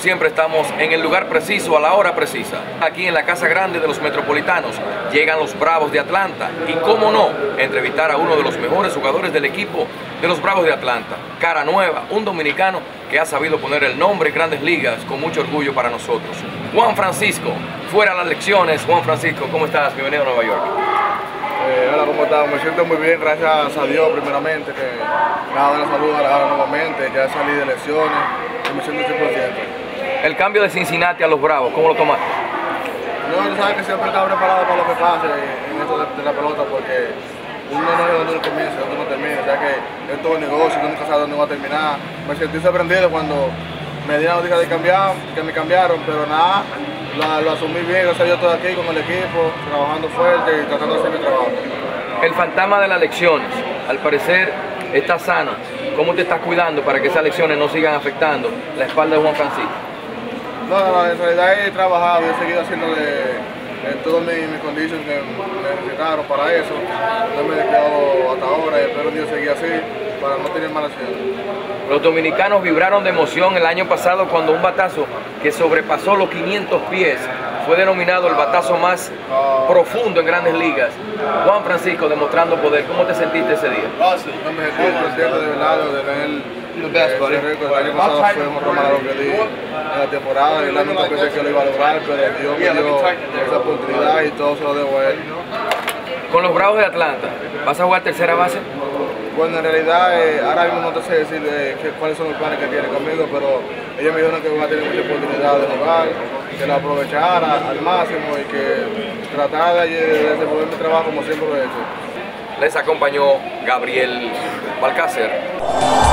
siempre estamos en el lugar preciso, a la hora precisa. Aquí en la Casa Grande de los Metropolitanos llegan los Bravos de Atlanta y, cómo no, entrevistar a uno de los mejores jugadores del equipo de los Bravos de Atlanta. Cara nueva, un dominicano que ha sabido poner el nombre en Grandes Ligas con mucho orgullo para nosotros. Juan Francisco, fuera las lecciones. Juan Francisco, ¿cómo estás? Bienvenido a Nueva York. Hola, ¿cómo estás? Me siento muy bien, gracias a Dios primeramente, que me ha dado la salud ahora nuevamente, ya salí de lesiones y me siento 100%. El cambio de Cincinnati a los Bravos, ¿cómo lo tomaste? No, tú sabes que siempre estaba preparado para lo que pase en esto de la pelota, porque uno no es donde uno comienza, donde uno termina, o sea que es todo un negocio, uno nunca sabe dónde va a terminar. Me sentí sorprendido cuando me dieron la noticia de cambiar, que me cambiaron, pero nada, lo asumí bien, gracias a Dios estoy aquí con el equipo, trabajando fuerte y tratando de hacer mi trabajo. El fantasma de las lecciones, al parecer está sano. ¿Cómo te estás cuidando para que esas lecciones no sigan afectando la espalda de Juan Francisco? No, en realidad he trabajado, he seguido haciéndole todas mis condiciones que me necesitaron para eso. No me he quedado hasta ahora y espero Dios seguir así para no tener malas acciones. Los dominicanos vibraron de emoción el año pasado cuando un batazo que sobrepasó los 500 pies fue denominado el batazo más profundo en Grandes Ligas. Juan Francisco demostrando poder. ¿Cómo te sentiste ese día? No me sentí contento de verdad de tener ese récord. El año pasado fue un romano que di en la temporada y la nunca pensé que lo iba a lograr, pero Dios me dio esa oportunidad y todo se lo debo a él. Con los Bravos de Atlanta, ¿vas a jugar tercera base? Bueno, en realidad ahora mismo no te sé decir cuáles son los planes que tiene conmigo, pero ellos me dijeron que van a tener mucha oportunidad de jugar, que la aprovechara al máximo y que tratara de desenvolver mi trabajo como siempre lo he hecho. Les acompañó Gabriel Balcácer.